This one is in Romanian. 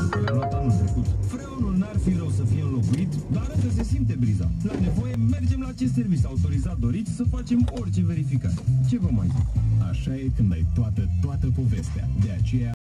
pe care l-am luat anul trecut. Freonul n-ar fi rău să fie înlocuit, dar încă se simte briza. La nevoie, mergem la acest serviciu autorizat doriți să facem orice verificare. Ce vă mai zic? Așa e când ai toată povestea. De aceea